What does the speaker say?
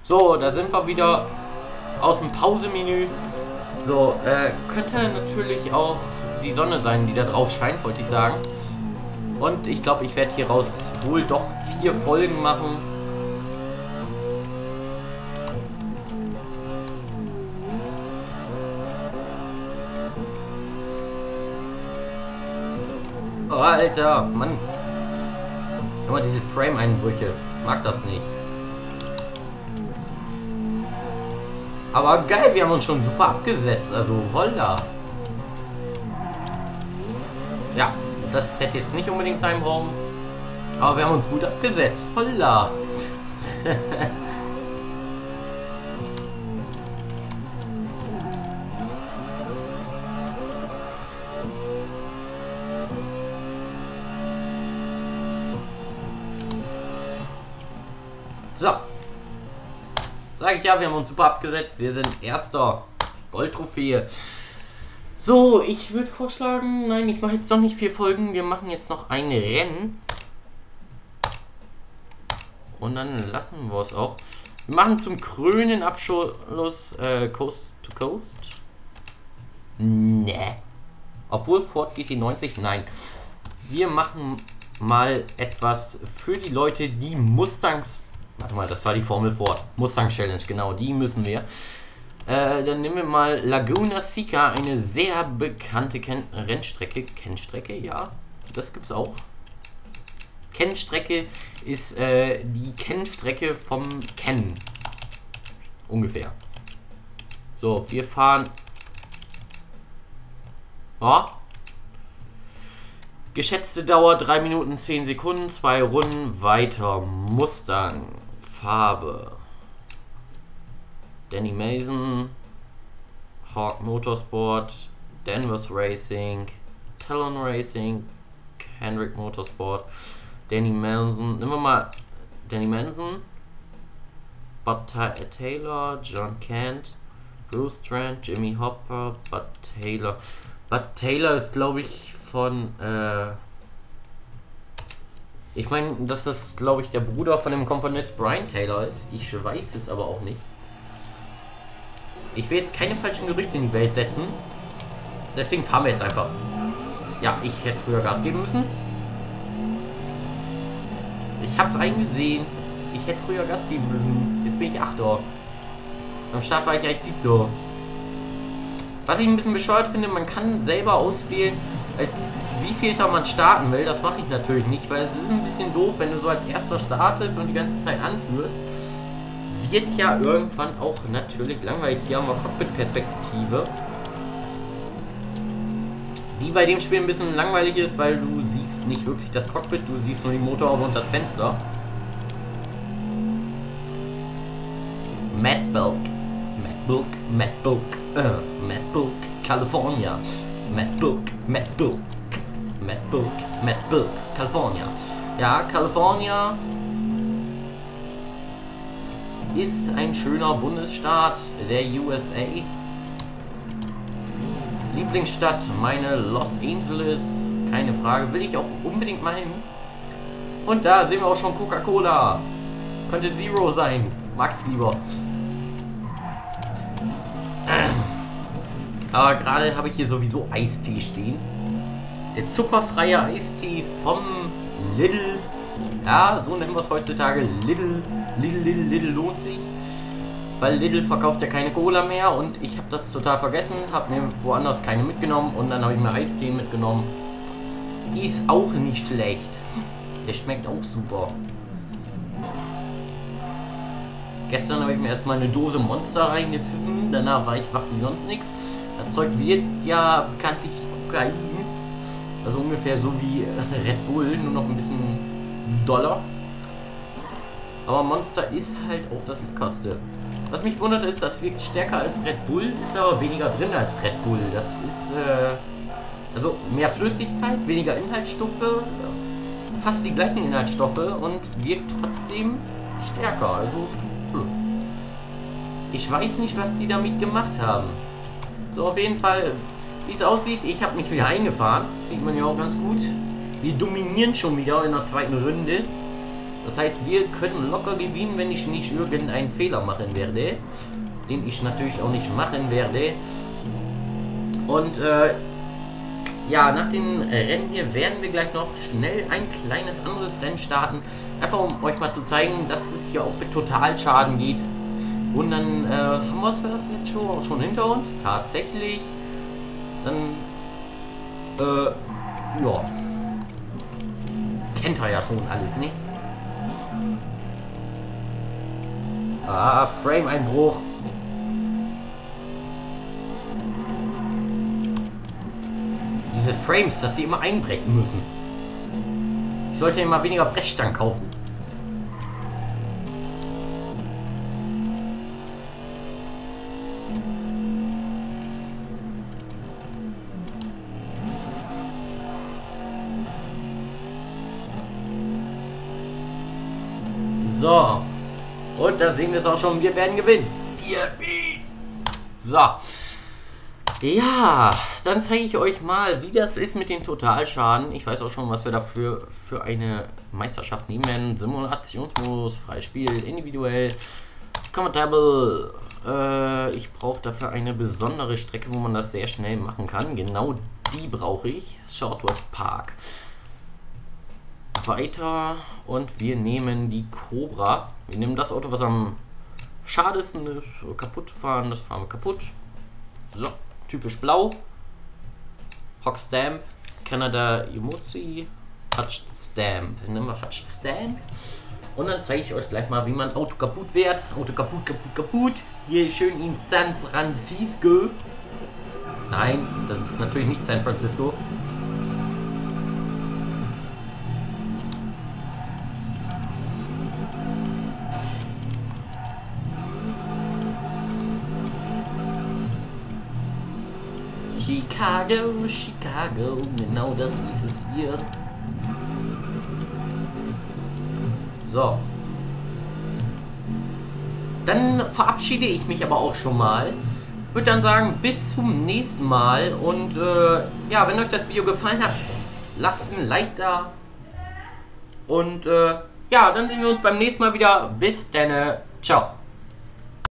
So, da sind wir wieder aus dem Pausemenü. So, könnte natürlich auch die Sonne sein, die da drauf scheint, wollte ich sagen. Und ich glaube, ich werde hieraus wohl doch 4 Folgen machen. Oh, Alter, Mann. Immer diese Frame-Einbrüche. Mag das nicht. Aber geil, wir haben uns schon super abgesetzt. Also, holla. Ja, das hätte jetzt nicht unbedingt sein brauchen. Aber wir haben uns gut abgesetzt. Holla. So. Sag ich ja, wir haben uns super abgesetzt. Wir sind erster. Goldtrophäe. So, ich würde vorschlagen, nein, ich mache jetzt noch nicht 4 Folgen. Wir machen jetzt noch ein Rennen. Und dann lassen wir es auch. Wir machen zum krönen Abschluss Coast to Coast. Nee. Obwohl Ford GT90, nein. Wir machen mal etwas für die Leute, die Mustangs... Warte mal, das war die Formel Ford. Mustang Challenge, genau, die müssen wir. Dann nehmen wir mal Laguna Seca, eine sehr bekannte Rennstrecke. Kennstrecke, ja, das gibt's auch. Kennstrecke ist die Kennstrecke vom Kennen. Ungefähr. So, wir fahren. Oh. Geschätzte Dauer 3 Minuten 10 Sekunden, 2 Runden weiter. Mustang, Farbe. Danny Mason, Hawk Motorsport, Danvers Racing, Talon Racing, Hendrick Motorsport, Danny Manson, nehmen wir mal Danny Manson, Bud Taylor, John Kent, Bruce Trent, Jimmy Hopper, Bud Taylor. Bud Taylor ist, glaube ich, von, ich meine, dass das, glaube ich, der Bruder von dem Komponist Brian Taylor ist. Ich weiß es aber auch nicht. Ich will jetzt keine falschen Gerüchte in die Welt setzen. Deswegen fahren wir jetzt einfach. Ja, ich hätte früher Gas geben müssen. Ich hab's eingesehen. Ich hätte früher Gas geben müssen. Jetzt bin ich 8. Am Start war ich eigentlich 7. Was ich ein bisschen bescheuert finde, man kann selber auswählen, wie vielter man starten will. Das mache ich natürlich nicht, weil es ist ein bisschen doof, wenn du so als erster startest und die ganze Zeit anführst. Wird ja irgendwann auch natürlich langweilig. Hier haben wir Cockpit-Perspektive, die bei dem Spiel ein bisschen langweilig ist, weil du siehst nicht wirklich das Cockpit, du siehst nur die Motorhaube und das Fenster. Matt Bulk, California. Matt Bulk, California. Ja, California ist ein schöner Bundesstaat der USA. Lieblingsstadt, meine Los Angeles. Keine Frage, will ich auch unbedingt mal hin. Und da sehen wir auch schon Coca-Cola. Könnte Zero sein. Mag ich lieber. Aber gerade habe ich hier sowieso Eistee stehen. Der zuckerfreie Eistee vom Lidl. Ja, so nennen wir es heutzutage. Lidl lohnt sich. Weil Lidl verkauft ja keine Cola mehr und ich habe das total vergessen. Habe mir woanders keine mitgenommen und dann habe ich mir Eistee mitgenommen. Ist auch nicht schlecht. Der schmeckt auch super. Gestern habe ich mir erstmal eine Dose Monster reingepfiffen. Danach war ich wach wie sonst nichts. Das Zeug wird ja bekanntlich wie Kokain. Also ungefähr so wie Red Bull, nur noch ein bisschen doller. Aber Monster ist halt auch das Leckerste. Was mich wundert ist, das wirkt stärker als Red Bull, ist aber weniger drin als Red Bull. Das ist, also mehr Flüssigkeit, weniger Inhaltsstoffe, fast die gleichen Inhaltsstoffe und wirkt trotzdem stärker. Also, ich weiß nicht, was die damit gemacht haben. So, auf jeden Fall, wie es aussieht, ich habe mich wieder eingefahren. Das sieht man ja auch ganz gut. Wir dominieren schon wieder in der zweiten Runde. Das heißt, wir können locker gewinnen, wenn ich nicht irgendeinen Fehler machen werde. Den ich natürlich auch nicht machen werde. Und ja, nach den Rennen hier werden wir gleich noch schnell ein kleines anderes Rennen starten. Einfach um euch mal zu zeigen, dass es ja auch mit Totalschaden geht. Und dann haben wir es für das Let's Show auch schon hinter uns. Tatsächlich. Dann, ja. Kennt ihr ja schon alles, ne? Ah, Frame-Einbruch. Diese Frames, dass sie immer einbrechen müssen. Ich sollte immer weniger Brechstangen kaufen. So. Und da sehen wir es auch schon. Wir werden gewinnen. Yippie. So. Ja, dann zeige ich euch mal, wie das ist mit den Totalschaden. Ich weiß auch schon, was wir dafür für eine Meisterschaft nehmen werden. Simulationsmodus, Freispiel, individuell, Comfortable. Ich brauche dafür eine besondere Strecke, wo man das sehr schnell machen kann. Genau die brauche ich. Shortwest Park. Weiter und wir nehmen die Cobra. Wir nehmen das Auto, was am schadesten ist. Kaputt fahren, das fahren wir kaputt. So. Typisch blau. Hock Stamp. Canada Emoji. Hutched Stamp. Nehmen wir Hutched Stamp. Und dann zeige ich euch gleich mal, wie man Auto kaputt wird. Auto kaputt, kaputt, kaputt. Hier schön in San Francisco. Nein, das ist natürlich nicht San Francisco. Chicago, Chicago, genau das ist es wir. So. Dann verabschiede ich mich aber auch schon mal. Würde dann sagen, bis zum nächsten Mal. Und ja, wenn euch das Video gefallen hat, lasst ein Like da. Und ja, dann sehen wir uns beim nächsten Mal wieder. Bis dann. Ciao.